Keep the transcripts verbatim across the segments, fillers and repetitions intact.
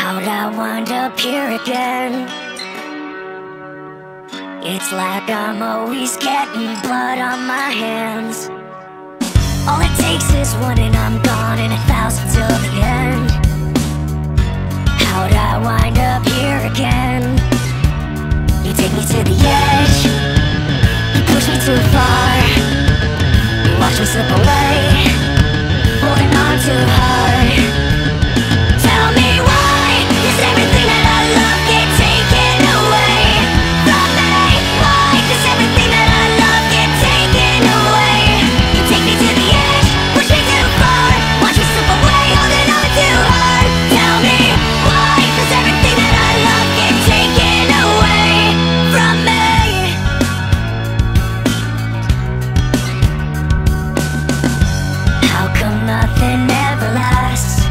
How'd I wind up here again? It's like I'm always getting blood on my hands. All it takes is one and I'm gone, and a thousand till the end. How'd I wind up here again? You take me to the edge, you push me too far, you watch me slip away, holding on too hard. Tell me why does everything that I love get taken away from me? Why does everything that I love get taken away? You take me to the edge, push me too far, watch me slip away, holding on too hard. Tell me why does everything that I love get taken away from me? How come nothing ever lasts?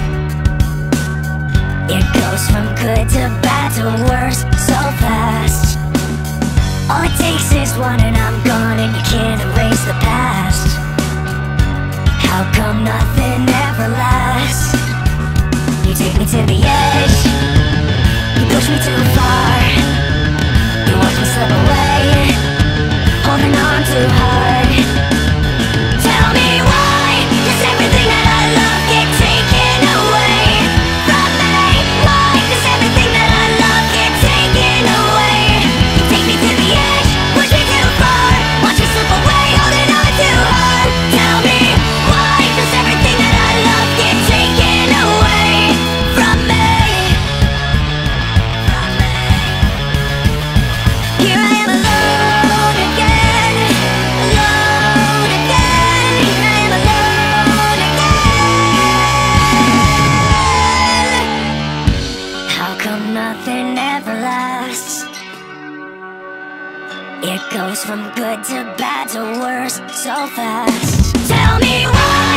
It goes from good to bad to worse so fast. All it takes is one and I'm gone, and you can't erase the past. How come nothing ever lasts? You take me to the edge, you push me too far, you watch me slip away, holding on too hard. Tell me why does everything that I love get taken away from me? Why does everything that I love get taken away? You take me to the edge, push me too far, watch me slip away, holding on too hard. Tell me why does everything that I love get taken away from me? From me. Here I am alone again, alone again. Here I am alone again. How come nothing ever lasts? It goes from good to bad to worse so fast. Tell me why